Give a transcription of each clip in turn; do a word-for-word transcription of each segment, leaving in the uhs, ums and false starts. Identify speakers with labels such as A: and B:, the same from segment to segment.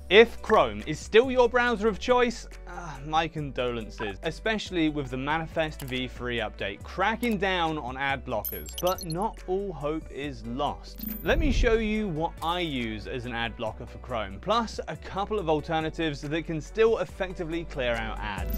A: If Chrome is still your browser of choice, uh, my condolences, especially with the Manifest v three update cracking down on ad blockers. But not all hope is lost. Let me show you what I use as an ad blocker for Chrome, plus a couple of alternatives that can still effectively clear out ads.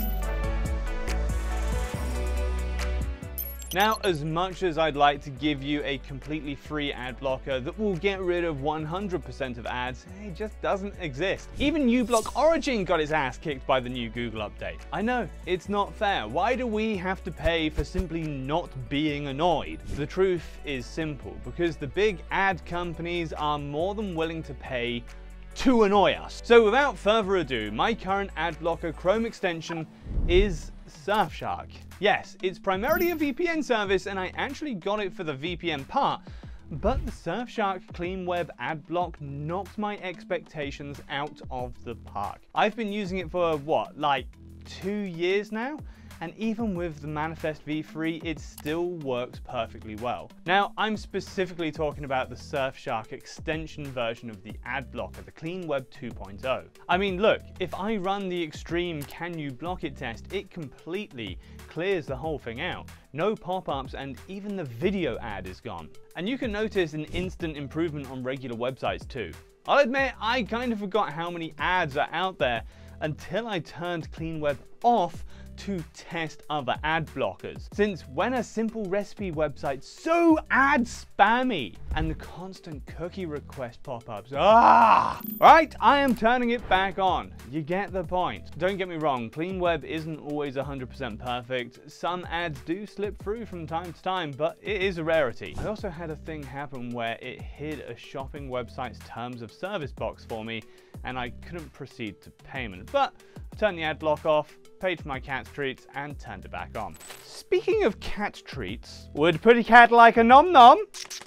A: Now, as much as I'd like to give you a completely free ad blocker that will get rid of one hundred percent of ads, it just doesn't exist. Even uBlock Origin got its ass kicked by the new Google update. I know, it's not fair. Why do we have to pay for simply not being annoyed? The truth is simple, because the big ad companies are more than willing to pay to annoy us. So without further ado, my current ad blocker Chrome extension is Surfshark. Yes, it's primarily a V P N service, and I actually got it for the V P N part, but the Surfshark CleanWeb ad block knocked my expectations out of the park. I've been using it for, what, like two years now? And even with the Manifest v three, it still works perfectly well. Now, I'm specifically talking about the Surfshark extension version of the ad blocker, the CleanWeb two point oh. I mean, look, if I run the extreme can you block it test, it completely clears the whole thing out. No pop-ups, and even the video ad is gone. And you can notice an instant improvement on regular websites too. I'll admit, I kind of forgot how many ads are out there until I turned CleanWeb off to test other ad blockers. Since when a simple recipe website's so ad spammy and the constant cookie request pop-ups, ah! Right, I am turning it back on. You get the point. Don't get me wrong, CleanWeb isn't always one hundred percent perfect. Some ads do slip through from time to time, but it is a rarity. I also had a thing happen where it hid a shopping website's terms of service box for me, and I couldn't proceed to payment. But I turned the ad block off, paid for my cat's treats, and turned it back on. Speaking of cat treats, would Pretty Cat like a nom nom?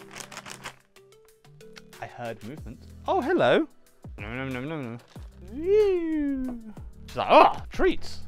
A: I heard movement. Oh, hello. No, no, no, no, no. She's like, oh, treats.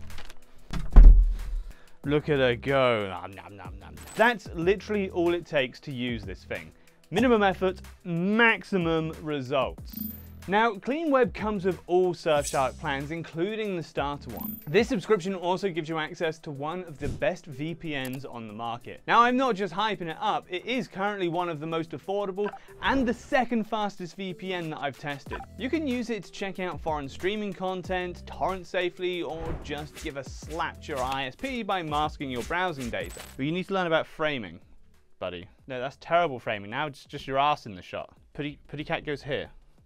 A: Look at her go. Nom, nom, nom, nom. That's literally all it takes to use this thing. Minimum effort, maximum results. Now, CleanWeb comes with all Surfshark plans, including the starter one. This subscription also gives you access to one of the best V P Ns on the market. Now, I'm not just hyping it up, it is currently one of the most affordable and the second fastest V P N that I've tested. You can use it to check out foreign streaming content, torrent safely, or just give a slap to your I S P by masking your browsing data. But you need to learn about framing, buddy. No, that's terrible framing. Now it's just your ass in the shot. Putty, Putty Cat goes here.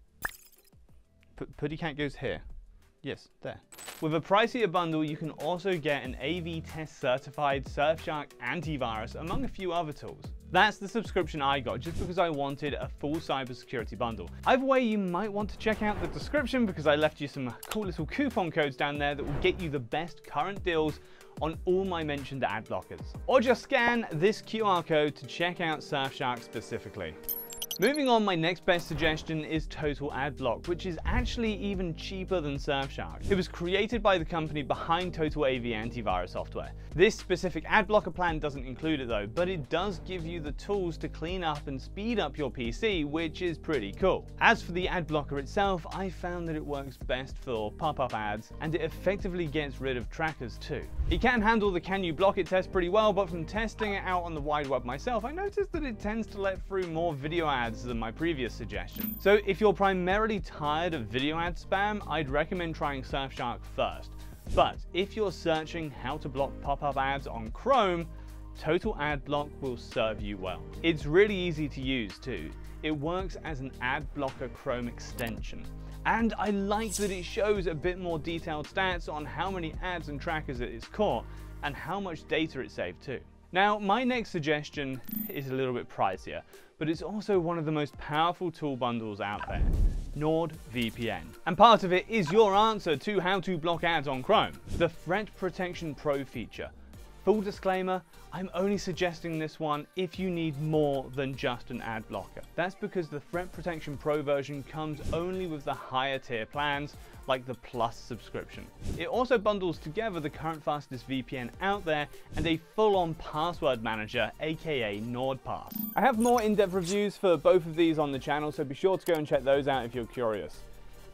A: Putty Cat goes here. Yes, there. With a pricier bundle, you can also get an A V test certified Surfshark antivirus, among a few other tools. That's the subscription I got just because I wanted a full cybersecurity bundle. Either way, you might want to check out the description because I left you some cool little coupon codes down there that will get you the best current deals on all my mentioned ad blockers. Or just scan this Q R code to check out Surfshark specifically. Moving on, my next best suggestion is Total Adblock, which is actually even cheaper than Surfshark. It was created by the company behind Total A V antivirus software. This specific ad blocker plan doesn't include it though, but it does give you the tools to clean up and speed up your P C, which is pretty cool. As for the ad blocker itself, I found that it works best for pop-up ads, and it effectively gets rid of trackers too. It can handle the can you block it test pretty well, but from testing it out on the wide web myself, I noticed that it tends to let through more video ads than my previous suggestion. So if you're primarily tired of video ad spam, I'd recommend trying Surfshark first. But if you're searching how to block pop-up ads on Chrome, Total Adblock will serve you well. It's really easy to use too. It works as an ad blocker Chrome extension. And I like that it shows a bit more detailed stats on how many ads and trackers it is caught and how much data it saved too. Now, my next suggestion is a little bit pricier, but it's also one of the most powerful tool bundles out there, NordVPN. And part of it is your answer to how to block ads on Chrome, the Threat Protection Pro feature. Full disclaimer, I'm only suggesting this one if you need more than just an ad blocker. That's because the Threat Protection Pro version comes only with the higher tier plans, like the Plus subscription. It also bundles together the current fastest V P N out there and a full-on password manager, aka NordPass. I have more in-depth reviews for both of these on the channel, so be sure to go and check those out if you're curious.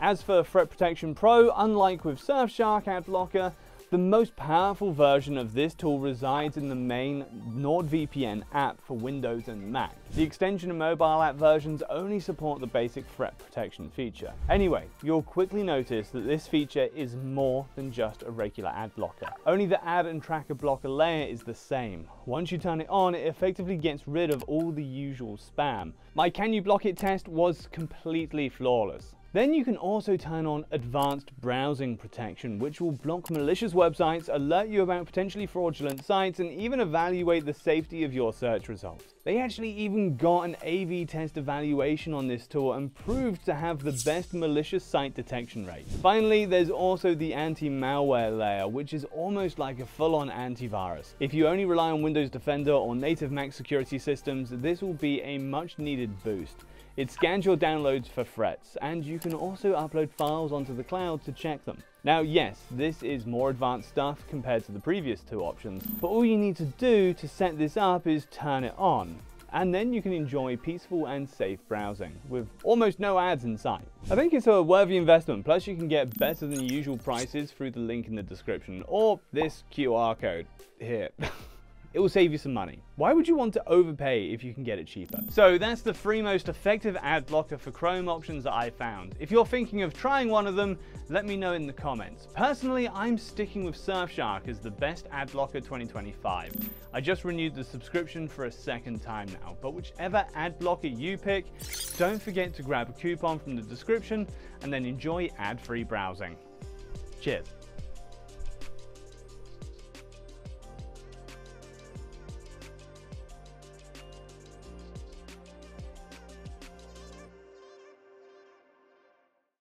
A: As for Threat Protection Pro, unlike with Surfshark Ad Blocker, the most powerful version of this tool resides in the main NordVPN app for Windows and Mac. The extension and mobile app versions only support the basic threat protection feature. Anyway, you'll quickly notice that this feature is more than just a regular ad blocker. Only the ad and tracker blocker layer is the same. Once you turn it on, it effectively gets rid of all the usual spam. My Can You Block It test was completely flawless. Then you can also turn on Advanced Browsing Protection, which will block malicious websites, alert you about potentially fraudulent sites, and even evaluate the safety of your search results. They actually even got an A V test evaluation on this tool and proved to have the best malicious site detection rate. Finally, there's also the anti-malware layer, which is almost like a full-on antivirus. If you only rely on Windows Defender or native Mac security systems, this will be a much-needed boost. It scans your downloads for threats, and you can also upload files onto the cloud to check them. Now yes, this is more advanced stuff compared to the previous two options, but all you need to do to set this up is turn it on, and then you can enjoy peaceful and safe browsing, with almost no ads in sight. I think it's a worthy investment, plus you can get better than usual prices through the link in the description, or this Q R code here. It will save you some money. Why would you want to overpay if you can get it cheaper? So that's the three most effective ad blocker for Chrome options that I found. If you're thinking of trying one of them, let me know in the comments. Personally, I'm sticking with Surfshark as the best ad blocker twenty twenty-five. I just renewed the subscription for a second time now, but whichever ad blocker you pick, don't forget to grab a coupon from the description and then enjoy ad-free browsing. Cheers.